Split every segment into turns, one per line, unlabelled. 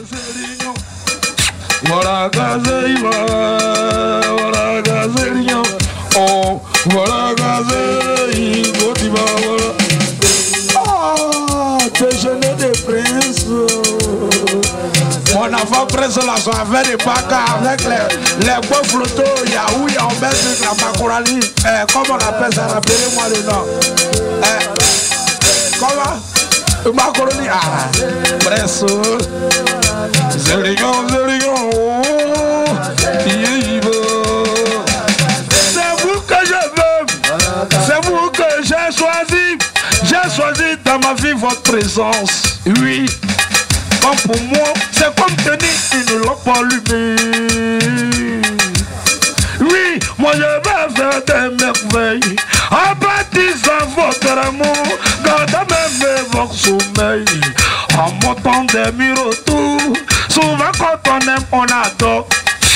Gazerinho. Voilà Gazerinho. Voilà Gazerinho. Oh, voilà Gazerinho. Oh, déjeuner des princes. Mon enfant prince là sont avec des bacas avec les beaux flottos. Yahoo, il y a un bel truc la macaroni. Comment on appelle ça? Rappelez-moi le nom. Comment? Macaroni. Ah, prince. Zérigon, Zérigon. C'est vous que je veux. C'est vous que j'ai choisi. J'ai choisi dans ma vie votre présence. Oui. Comme pour moi, c'est comme tenir une lampe allumée. Oui, moi je vais faire des merveilles. En baptisant votre amour, gardez même votre sommeil. En montant des murs autour, souvent quand on aime, on adore.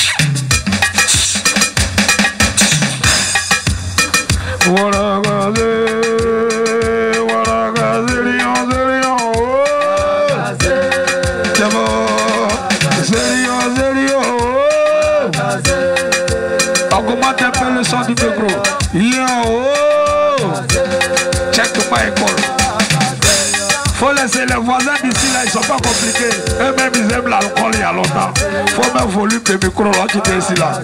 Voilà, regardez. Voilà, regardez, lion, lion. Augmente un peu le son du micro. Yo, check my call. Faut laisser les voisins d'ici là, ils sont pas compliqués. Eux-mêmes ils aiment l'alcool il y a longtemps. Faut même volume de micro là qui est ici là.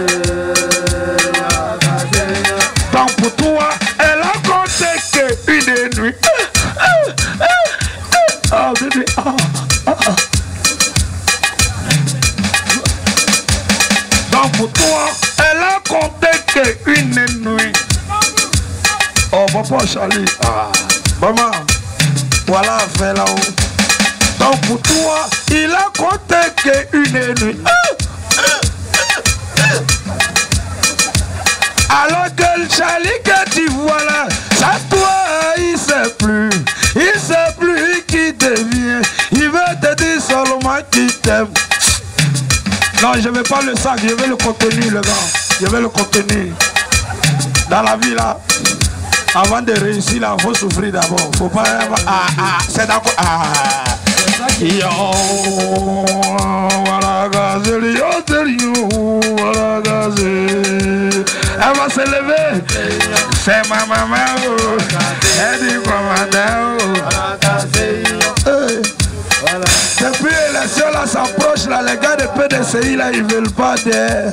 Donc pour toi, elle a compté qu'une nuit. Oh bébé, Donc pour toi, elle a compté qu'une nuit. Oh papa Charlie, maman, voilà fait là-haut. Donc pour toi, il a compté qu'une nuit. Alors que le Charlie que tu vois là, ça toi, il sait plus qui devient. Il veut te dire seulement qu'il t'aime. Non, je ne veux pas le sac, je veux le contenu, le gars. Je veux le contenu. Dans la vie là, avant de réussir là, il faut souffrir d'abord. Faut pas. C'est d'accord. Yo, voilà gazé, yo, voilà gazé. Elle va se lever. C'est ma maman. Elle dit commandant. Depuis l'élection là s'approche là, les gars de PDCI là, ils veulent pas d'air.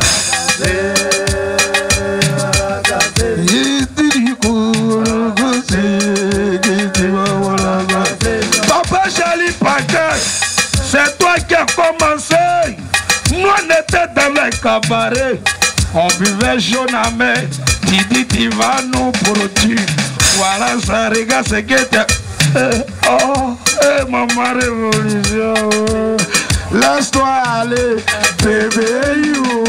Papa Charlie Paquet, c'est toi qui as commencé. Nous on était dans les cabarets, on buvait jaune à main. Tu dis tu vas nous produire. Voilà ça, regarde ce que t'es. Maman révolution. Laisse-toi aller, bébé you.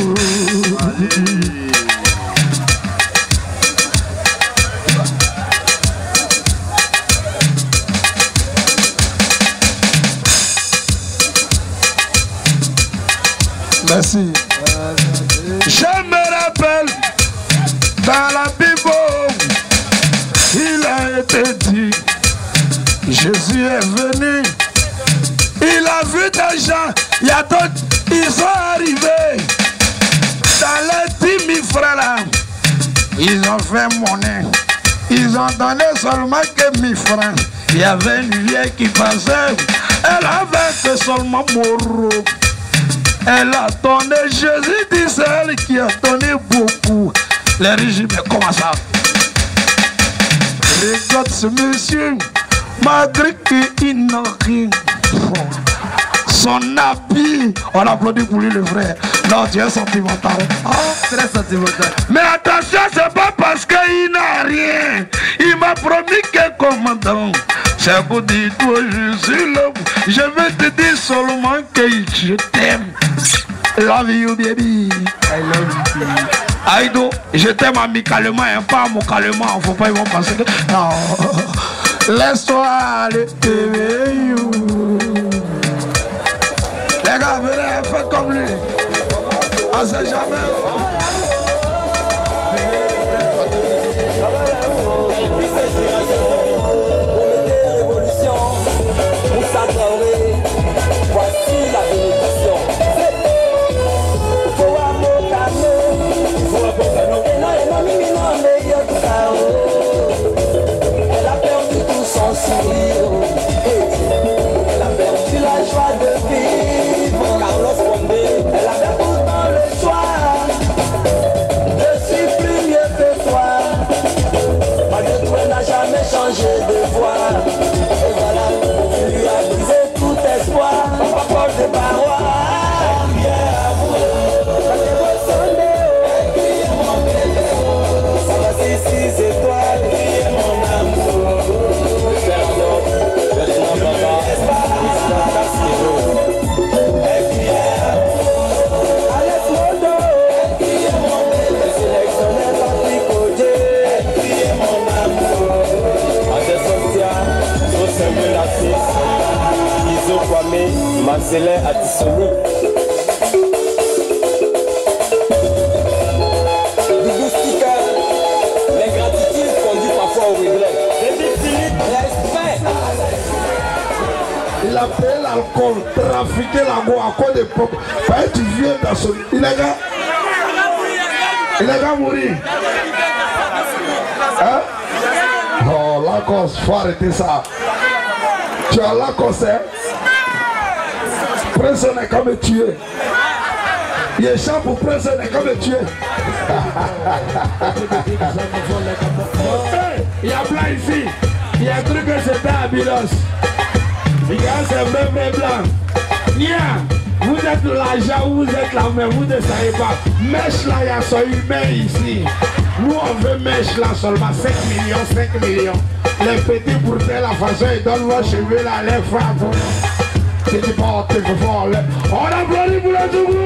Merci. Je me rappelle, dans la Bible, il a été dit, Jésus est venu, il a vu des gens, il y a d'autres, ils sont arrivés, dans les 10 000 francs là, ils ont fait monnaie, ils ont donné seulement que 1000 francs. Il y avait une vieille qui passait, elle avait que seulement Moro. Elle a donné, Jésus dit c'est elle qui a donné beaucoup. Les régimes, comment ça? Regarde ce monsieur, malgré qu'il n'a rien. Son habit, on applaudit pour lui le frère. Non, tu es sentimental.
Très sentimental.
Mais attention, c'est pas parce qu'il n'a rien. Il m'a promis que commandant. C'est pour dire toi, je suis l'homme. Je vais te dire seulement que je t'aime. Love you, baby.
I love you, baby.
Aïdo, je t'aime amicalement, hein, pas amicalement. Faut pas ils vont penser que. Non. Laisse-toi aller, baby. You. Les gars, venez, faites comme lui. On sait jamais.
Révolution, Moussa Traoré. Elle a perdu tout son sourire. Elle a perdu la joie de vivre. Carlos Condé. Elle avait pourtant le choix. Je suis plus mieux que toi. Malgré tout, elle n'a jamais changé de voix. Et voilà, tu lui as brisé tout espoir. Pas peur de parois.
Marcelin Atissoni. Dougustica, l'ingratitude conduit parfois au regret.
Il a payé l'alcool, trafiqué la go à cause des propres. Tu viens dans son... Il est qu'à mourir. Hein? Oh, Lacoste, faut arrêter ça. Tu as Lacoste, hein? Personne n'est qu'à me tuer. Il échappe pour personne n'est qu'à me tuer. Il y a plein ici. Il y a un truc que c'était à Bilos. Regarde, c'est même blanc. Nia, vous êtes l'argent, vous êtes la main, vous ne savez pas. Mèche là, il y a son humain ici. Nous, on veut mèche là seulement 5 millions, 5 millions. Les petits pour faire la façon, ils donnent vos cheveux là, les femmes. C'est du porte, il faut fort. On applaudit pour le Tougou.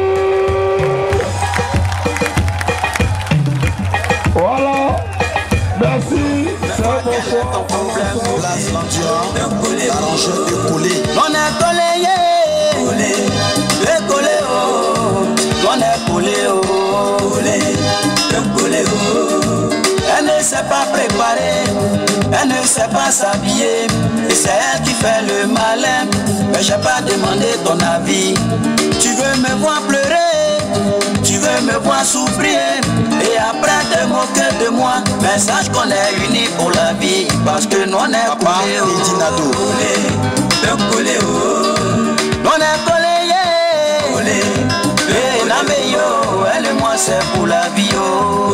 Voilà. Merci. C'est un bon choix.
Place l'endurant, l'arrangeur de coller. On est collé, collé, collé, oh. On est collé, oh. Collé, oh. Elle ne sait pas préparer, elle ne sait pas s'habiller. Et c'est elle qui fait le malin. Mais j'ai pas demandé ton avis. Tu veux me voir pleurer, tu veux me voir souffrir. Et après te moquer de moi. Mais sache qu'on est unis pour la vie. Parce que nous on est collés, oh. Collé, oh. On est collé, collé. Et la meilleure, elle et moi c'est pour la vie, oh.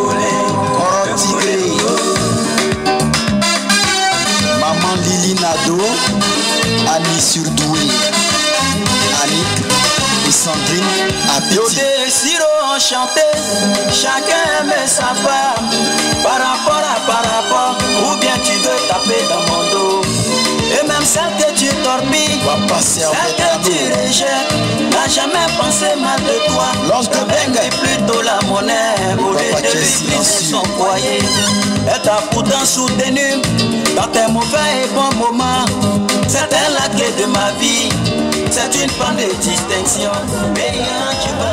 Maman Lili Nado, Annie Surdoué, Annick et Sandrine Appétit. Yo des sirops enchantés, chacun aime sa femme. Par rapport, ou bien tu veux taper dans mon dos. Et même celle que tu torpilles, celle que tu rejettes, n'a jamais pensé mal de toi. Lorsque elle est plutôt la monnaie, au lieu de lui briser son foyer. Elle t'a pourtant soutenu dans tes mauvais et bons moments. C'est elle la clé de ma vie. C'est une femme de distinction. Mais tu vas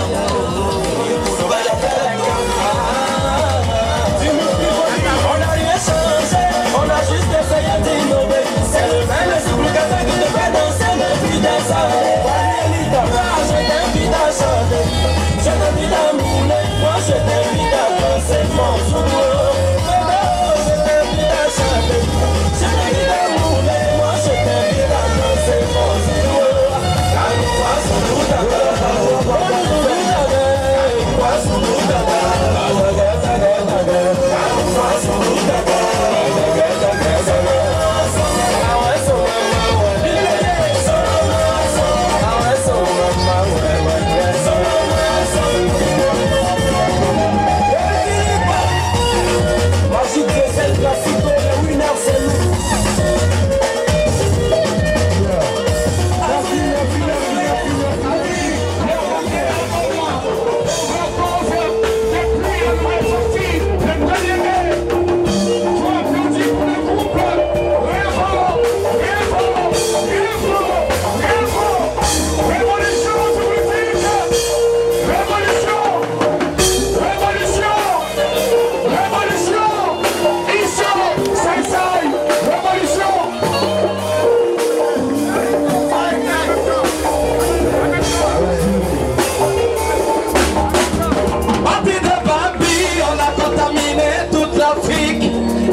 on a rien changé, on a juste essayé d'innover. C'est le même supplicateur qui te fait danser depuis des années. Je t'invite à chanter, je t'invite à mouler. Moi je t'invite à danser mon jour. Je t'invite à chanter, je t'invite à mouler. Moi je t'invite à danser mon jour. Car nous passons tout à l'heure.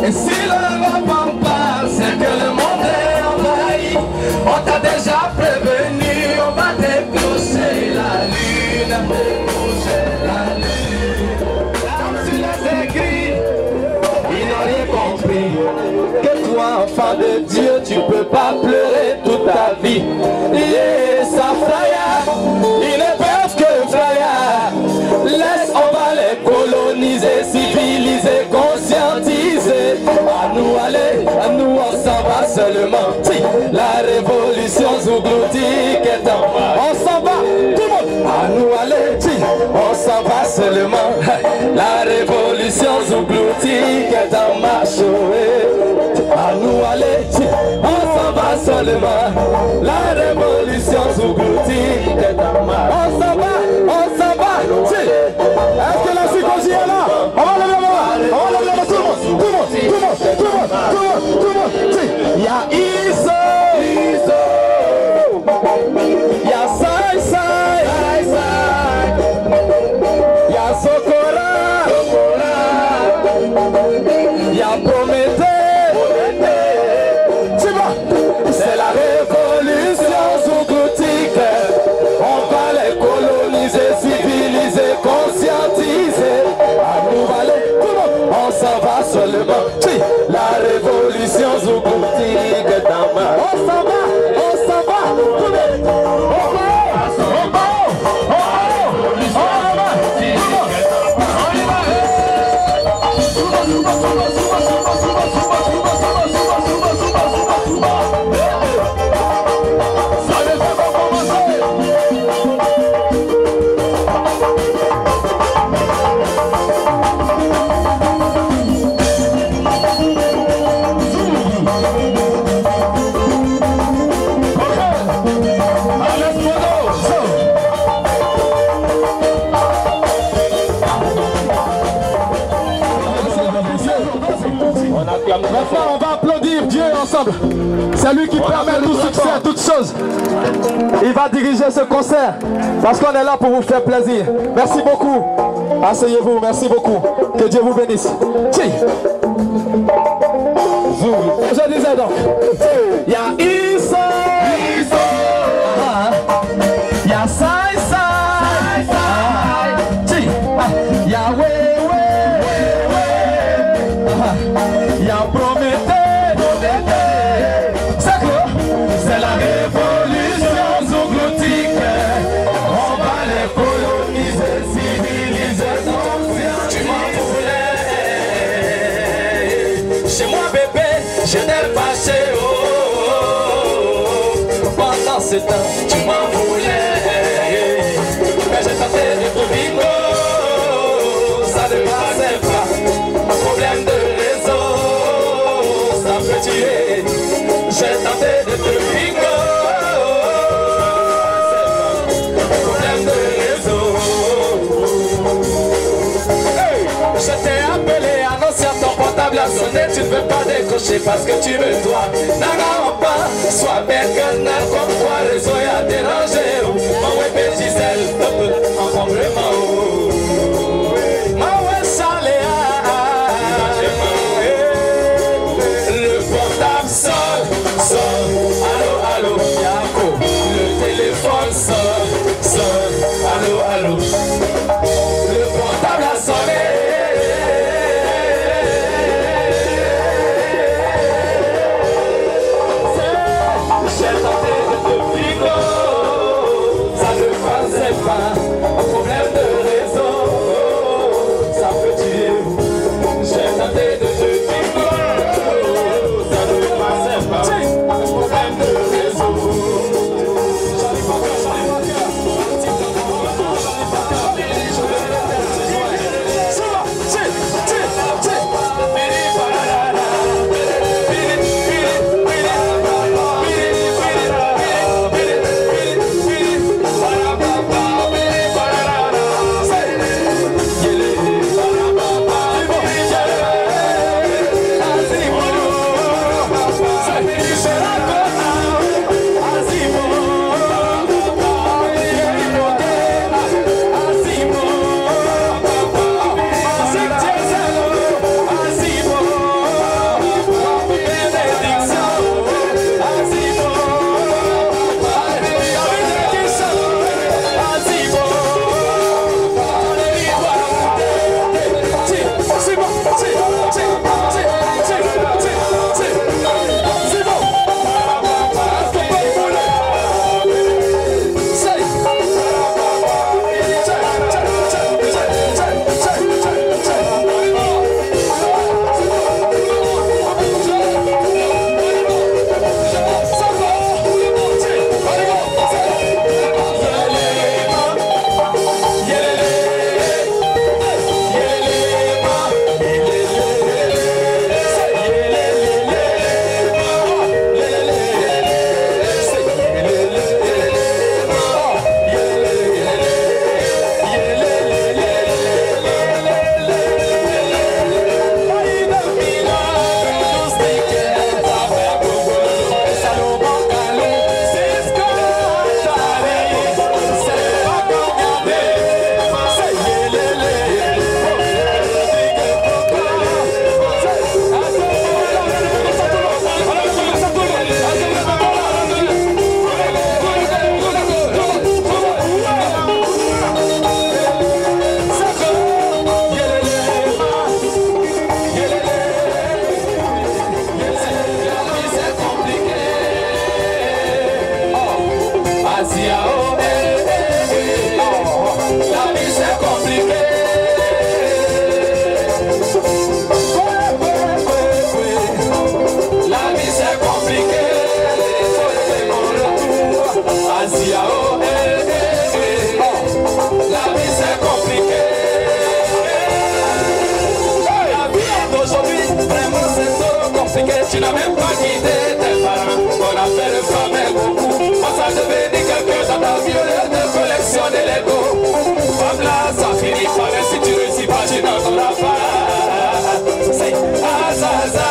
Et si le repas passe, c'est que le monde est envahi. On t'a déjà prévenu, on va décrocher la lune. Décrocher la lune. Comme tu les écris, ils n'ont rien compris. Que toi, enfant de Dieu, tu peux pas pleurer toute ta vie. Yeah, ça fraya, ils ne peuvent que fraya. Laisse, on va les coloniser, civiliser, conscientiser. À nous aller, à nous on s'en va seulement. La révolution zougloutique est en marche. On s'en va, tout le monde. À nous aller, on s'en va seulement. La révolution zougloutique est en marche. À nous aller, on s'en va seulement. La révolution zougloutique est en marche. On s'en va, on s'en va. Est-ce que la psychologie est là? On va lever la main, on va lever la main, tout le monde, tout le monde, tout le monde, tout le monde, tout le monde. Il y a Iso, il y a Sai Sai, il y a Sokora, il y a Prométhée. Tu vois, c'est la révolution zougloutique. On va les coloniser, civiliser, conscientiser. À nous aller, tout le monde, on s'en va seulement. La révolution zougloutique est en marche. On s'en va, tout le monde. Maintenant, on va applaudir Dieu ensemble. C'est lui qui permet tout succès à toutes choses. Il va diriger ce concert parce qu'on est là pour vous faire plaisir. Merci beaucoup. Asseyez-vous, merci beaucoup. Que Dieu vous bénisse. Je disais donc, il y a Iso, il y a Sai Sai, il y a Wewe, il y a Prométhée. C'est la révolution zougloutique. On va les coloniser, civiliser. Tu m'en voulais. Chez moi bébé, j'étais fâché. Pendant ce temps, tu m'en voulais. Mais j'ai tenté de te bingo. Ça ne passait pas. Problème de réseau, ça peut tuer. J'ai tenté de te bingo. Problème de réseau. Hey, je t'ai appelé, annoncé à ton portable à sonner. Tu ne veux pas décrocher parce que tu veux toi. N'agarre pas, sois belle que n'a comme toi. Réseau y a dérangé. Ma web est Gisèle, en vraiment. Ma web Chaléa. Le portable sonne, allô, allô, Yako. Le téléphone sonne, allô, allô. Le portable a sonné. J'ai tenté de te bingo. tu n'as même pas quitté tes parents. On a fait le fameux beaucoup. On s'est devenu quelqu'un dans ta vie au lieu de collectionner les go. Femme là, ça finit par même si tu réussis pas, tu n'en auras pas. C'est Azaza.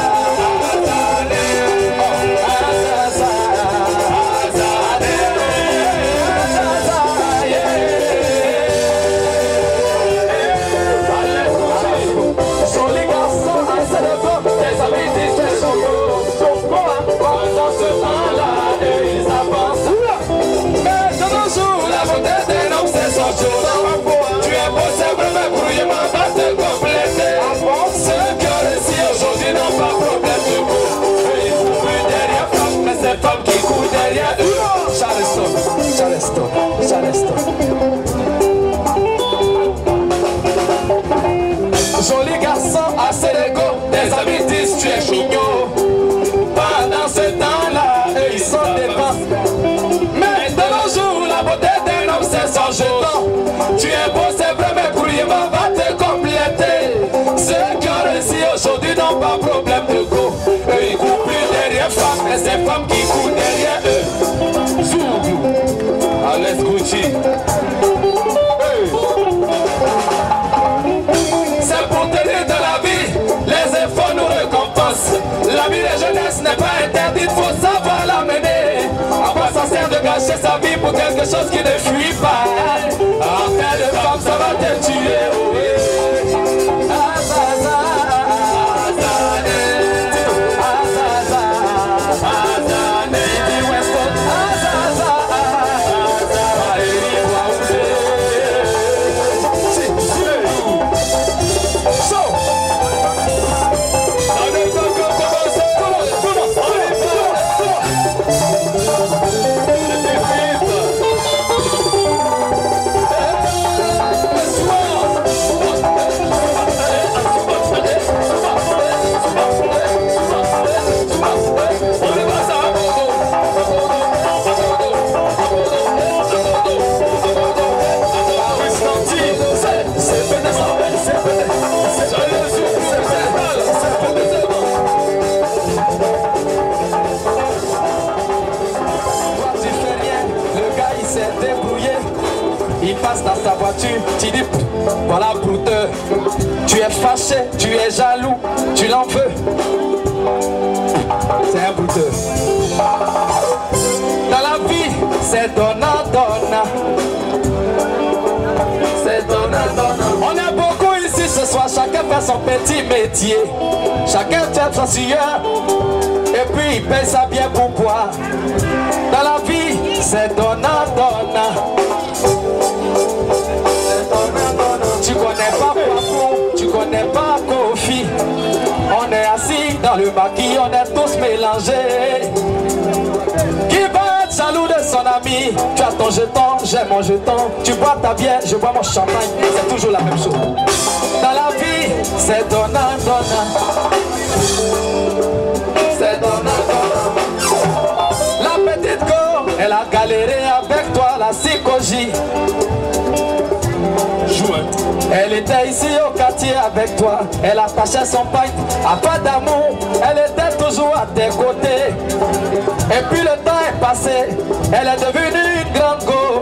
Tu es beau, c'est vrai, mais brouillement va te compléter. Ceux qui ont réussi aujourd'hui n'ont pas problème de goût. Eux, ils courent plus derrière femmes, mais c'est femmes qui courent derrière eux. Charleston, Charleston, Charleston. Joli garçon, assez d'ego. Tes amis disent tu es mignon. Pendant ce temps-là, eux, ils sont des femmes. Mais de nos jours, la beauté d'un homme, c'est son jeton. Tu es beau, c'est vrai, mais brouillement va te compléter. Ceux qui ont réussi aujourd'hui n'ont pas problème de go. Eux, ils courent plus derrière femmes, mais c'est femmes qui courent derrière eux. Zougou, Alex Gucci. Hey. C'est pour tenir de la vie, les efforts nous récompensent. La vie de jeunesse n'est pas interdite, faut savoir la mener. À quoi ça sert de gâcher sa vie pour quelque chose qui ne fuit pas? En fait de femme, ça va te tuer, oui. Azaza, Azane, Azaza, Azane, Weston, Azaza, il passe dans sa voiture, tu dis voilà brouteur. Tu es fâché, tu es jaloux, tu l'en veux. C'est un brouteur. Dans la vie, c'est donnant-donnant. C'est donnant-donnant. On est beaucoup ici ce soir, chacun fait son petit métier. Chacun tient son sueur et puis il paye sa bien pour boire. Dans la vie, c'est donnant-donnant. Tu connais pas Papou, tu connais pas Kofi. On est assis dans le maquis, on est tous mélangés. Qui va être jaloux de son ami? Tu as ton jeton, j'ai mon jeton. Tu bois ta bière, je bois mon champagne. C'est toujours la même chose. Dans la vie, c'est donnant-donnant. C'est donnant-donnant. La petite go, elle a galéré avec toi, la psychologie. Elle était ici au quartier avec toi. Elle attachait son pain à pas d'amour. Elle était toujours à tes côtés. Et puis le temps est passé. Elle est devenue une grande go.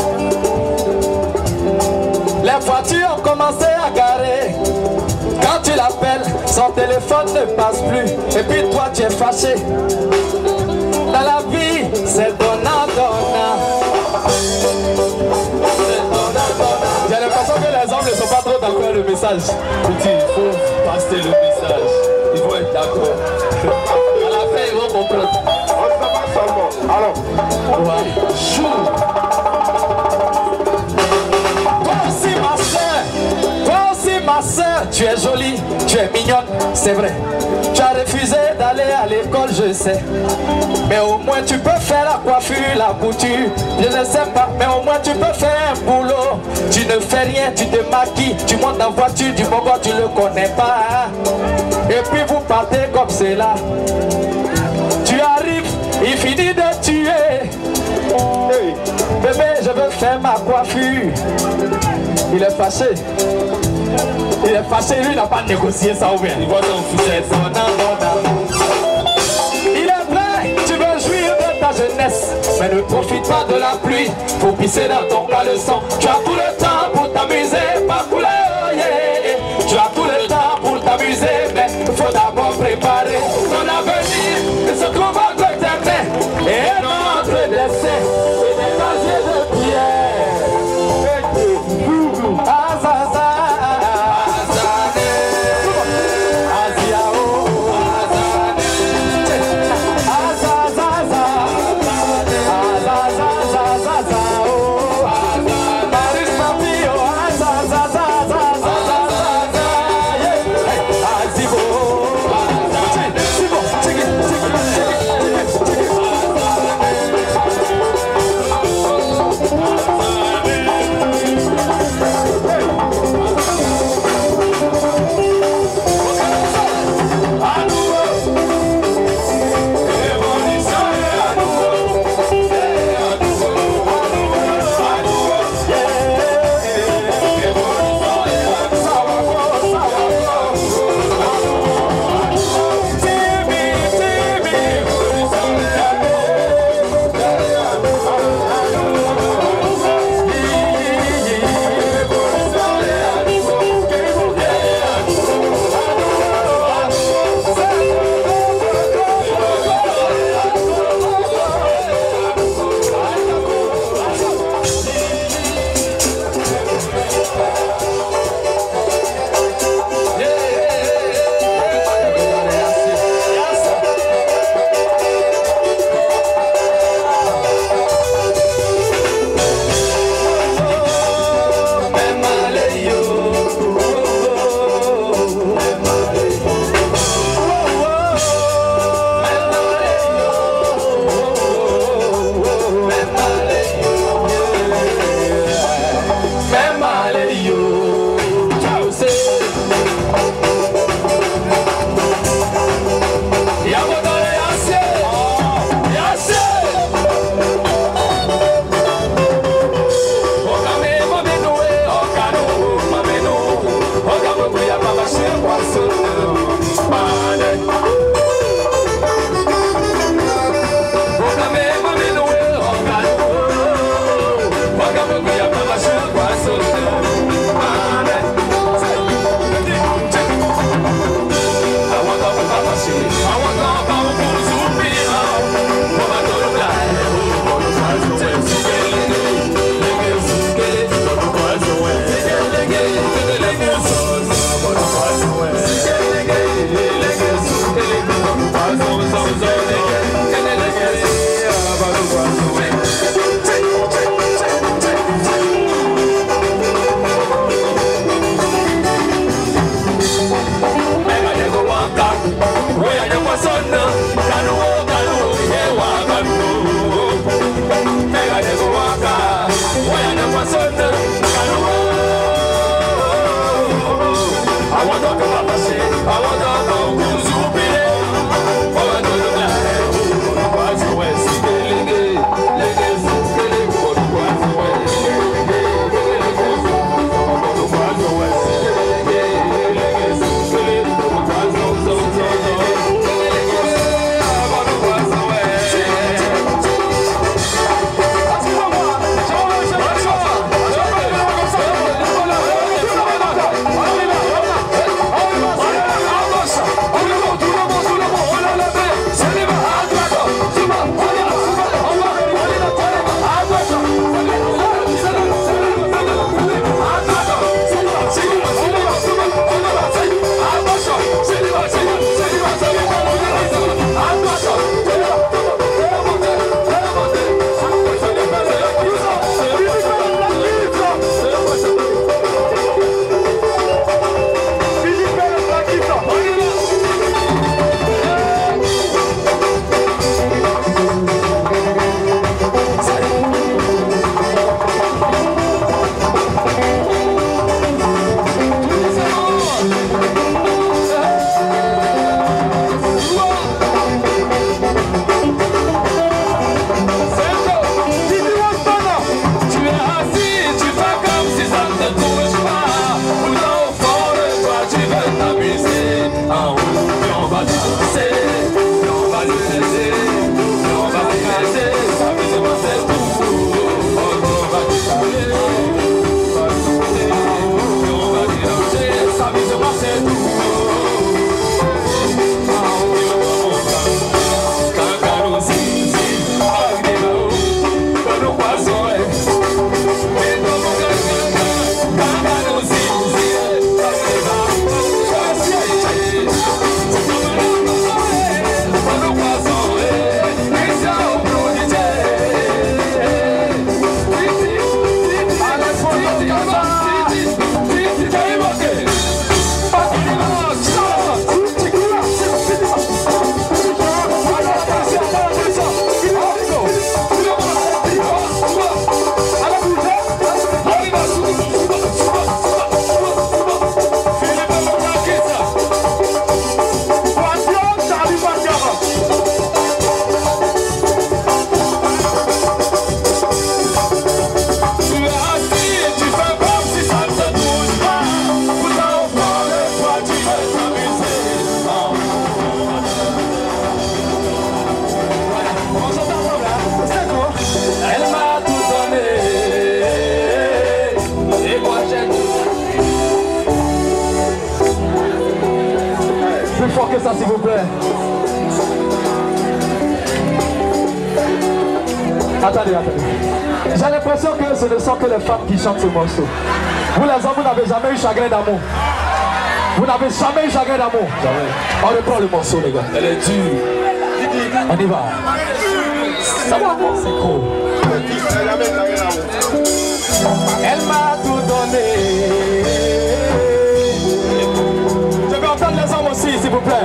Les voitures ont commencé à garer. Quand tu l'appelles, son téléphone ne passe plus. Et puis toi tu es fâché. Dans la vie, c'est donnant-donnant. J'ai l'impression que les hommes ne sont pas trop d'accord avec le message. Petit, il faut passer le message. Ils vont être d'accord. À la fin, ils vont comprendre. On ne sait pas seulement. Alors, ouais. Toi aussi, ma soeur, tu es jolie, tu es mignonne, c'est vrai. Tu as refusé d'aller à l'école, je sais. Mais au moins tu peux faire la coiffure, la couture. Je ne sais pas, mais au moins tu peux faire un boulot. Tu ne fais rien, tu te maquilles. Tu montes en voiture, du bobo, tu le connais pas. Et puis vous partez comme c'est là. Tu arrives, il finit de tuer. Hey, bébé, je veux faire ma coiffure. Il est fâché. Il est fâché, lui il n'a pas négocié ça ouvert. Il voit son fils. C'est donnant-donnant. jeunesse, mais ne profite pas de la pluie pour pisser dans ton caleçon. Tu as tout le temps pour t'amuser, pas couler, oh yeah. Tu as tout le temps pour t'amuser, mais il faut d'abord préparer ton avenir. Il se trouve entre tes mains et notre destin. Et des casiers de pierre. Azaza, Aziao, Azazaza, Azazazazaza, Paris Papio, Azazazazaza, Azibo, Kanu
vous plaît. Attendez. J'ai l'impression que ce ne sont que les femmes qui chantent ce morceau. Vous les hommes, vous n'avez jamais eu chagrin d'amour. Vous n'avez jamais eu chagrin d'amour. On reprend le morceau, les gars.
Elle est dure.
On y va. Ça va, c'est gros. Elle m'a tout donné. Je vais entendre les hommes aussi, s'il vous plaît.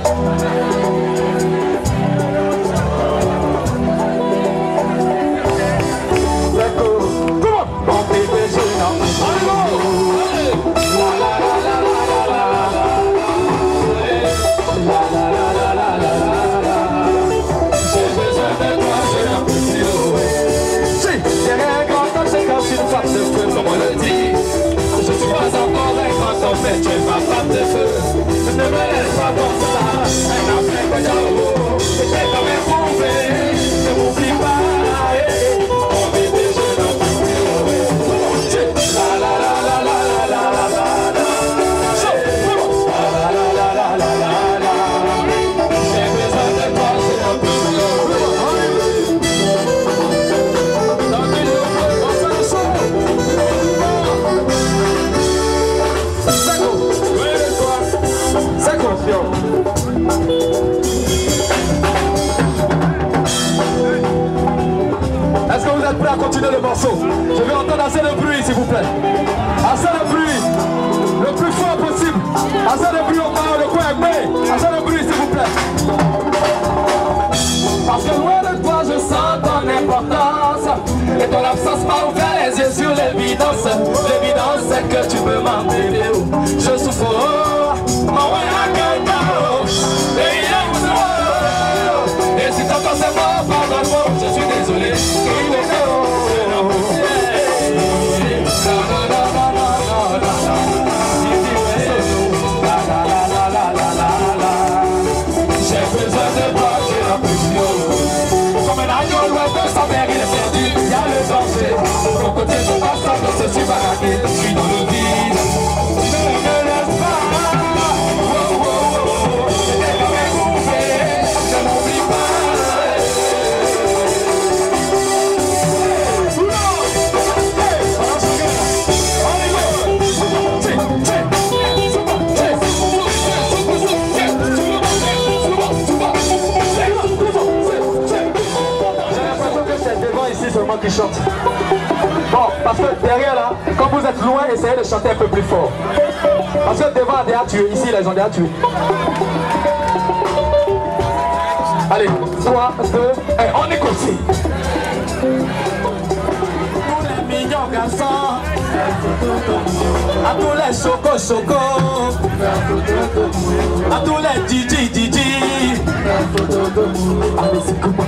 Tu es ma femme de feu, ne me laisse pas comme ça. Un après que j'avoue, c'était comme éprouvé. Ne m'oublie pas, mon bébé, je n'en peux plus. La la la la la la la la la la. J'ai besoin de toi, je n'en peux plus.
Est-ce que vous êtes prêts à continuer le morceau? Je vais entendre assez de bruit, s'il vous plaît. Assez de bruit. Le plus fort possible. Assez de bruit au bas, le coin B. Assez de bruit, s'il vous plaît.
Parce que loin de toi, je sens ton importance. Et ton absence m'a ouvert les yeux sur l'évidence. L'évidence, c'est que tu peux m'emmener. Je souffre, et si t'entends ces mots, pardonne-moi, je suis désolé. J'ai besoin de toi, j'ai la pression. Comme un agneau loin de sa mère, il est perdu, il y a le danger. Mon côté de ma femme, je suis baraqué, je suis dans le vide. Ne me laisse pas.
Seulement qui chante. Bon, parce que derrière là, quand vous êtes loin, essayez de chanter un peu plus fort. Parce que devant, on est à tuer. Ici, les gens sont à tuer. Allez, 3, 2, 1, on écoute.
Tous les mignons garçons, à tous les chocos, à tous les didi.
Allez, c'est comment?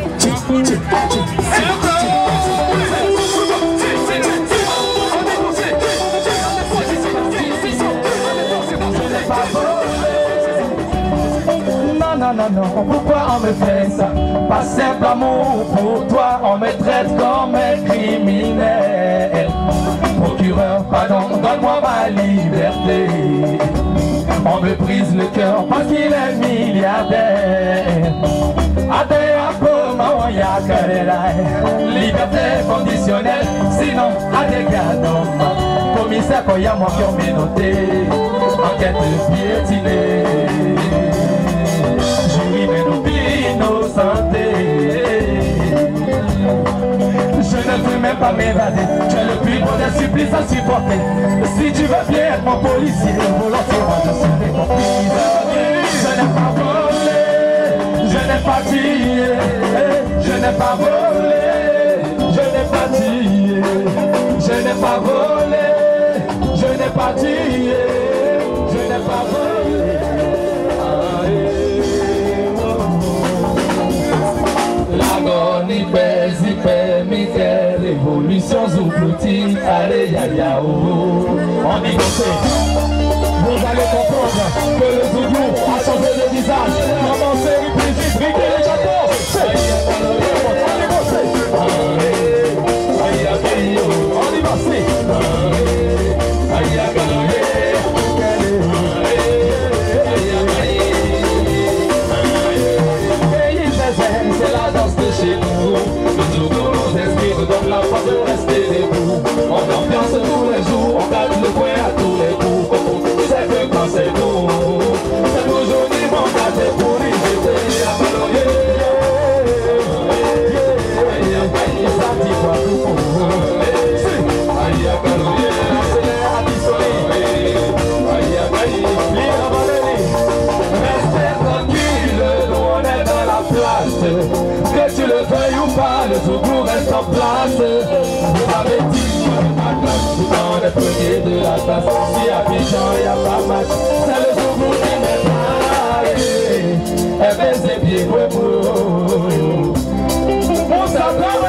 Non, pourquoi on me fait ça? Pas simple amour pour toi, on me traite comme un criminel. Procureur, pardon, donne-moi ma liberté. On me brise le cœur parce qu'il est milliardaire. Liberté conditionnelle, sinon adégadoma. Commissaire Koyama qui ont menotté, enquête piétinée. Jury innocenté. Je ne veux même pas m'évader, tu es le plus beau des supplices à supporter. Si tu veux bien être mon policier, volontiers moi je serai ton prisonnier. Je n'ai pas volé, je n'ai pas tué, je n'ai pas volé, je n'ai pas tué, je n'ai pas volé, je n'ai pas tué, je n'ai pas volé. L'agonie pèse, Michael, évolution zouplouti, allez, ya, oh. On y gosse. Vous allez comprendre que le zoulou a changé de visage. Comment c'est répliqué, briqué les gâteaux. On y va, c'est. Zougou reste en place. Vous avez dit qu'on est ma classe. Pourtant on est premier de la classe. Si à Abidjan y a pas match, c'est le Zougou qui n'est pas. Et bien c'est bien beau. On s'accorde.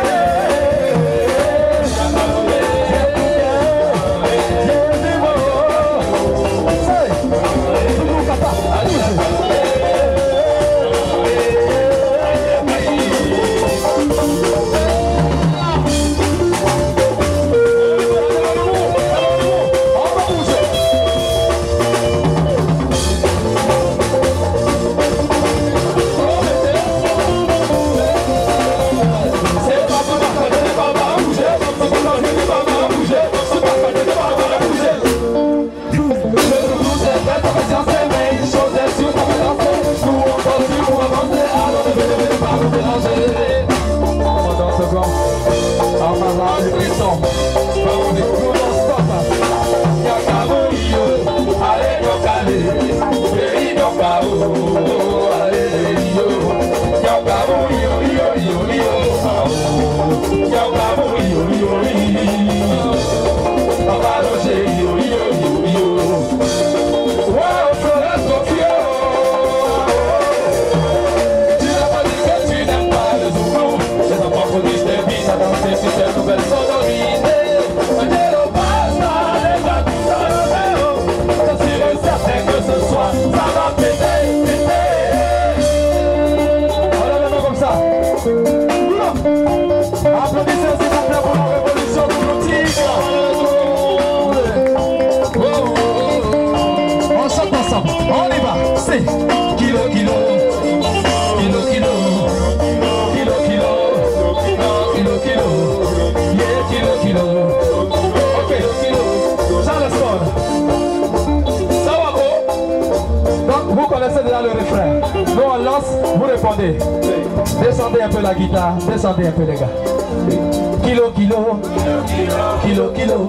Vous répondez. Descendez un peu la guitare, descendez un peu les gars. Kilo, kilo, kilo, kilo,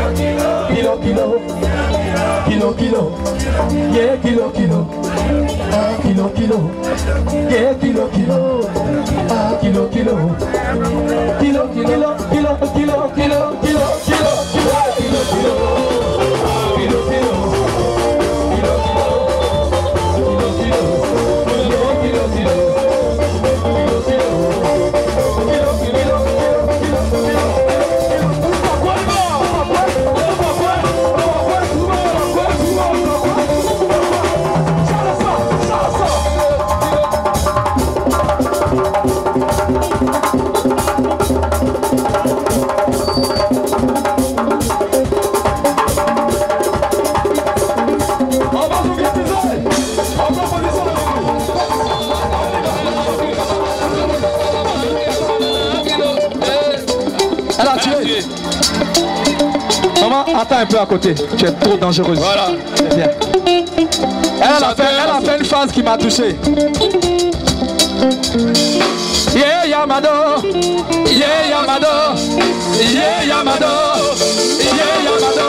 kilo, kilo, kilo, kilo, yeah, kilo, kilo, kilo, kilo, yeah, kilo, kilo, kilo, kilo, kilo, kilo, kilo, kilo, kilo, kilo, kilo, kilo, kilo. Attends un peu à côté, tu es trop dangereuse. Voilà. C'est bien. Elle a fait une phase qui m'a touché. Yeah Yamado, yeah Yamado, yeah Yamado, yeah Yamado.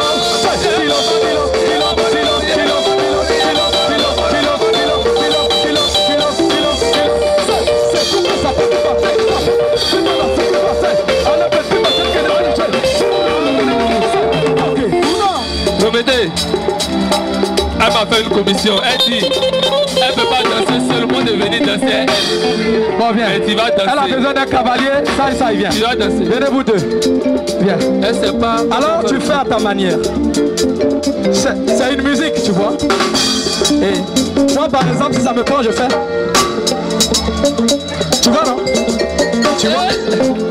Prométhée, elle m'a fait une commission. Elle dit, elle ne peut pas danser seulement de venir danser elle.
Bon, viens.
Mais tu vas danser.
Elle a besoin d'un cavalier, ça, il vient.
Tu vas danser.
Venez vous deux. Viens.
Elle sait pas.
Alors tu fais à ta manière. C'est une musique, tu vois. Et moi, par exemple, si ça me prend, je fais. Tu vois, non? Tu vois?